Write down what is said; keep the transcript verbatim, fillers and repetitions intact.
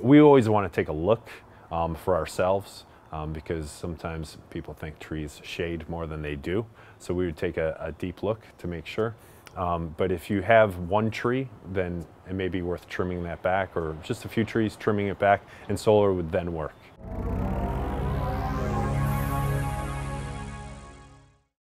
we always want to take a look um, for ourselves um, because sometimes people think trees shade more than they do. So we would take a, a deep look to make sure. Um, but if you have one tree, then it may be worth trimming that back, or just a few trees, trimming it back, and solar would then work.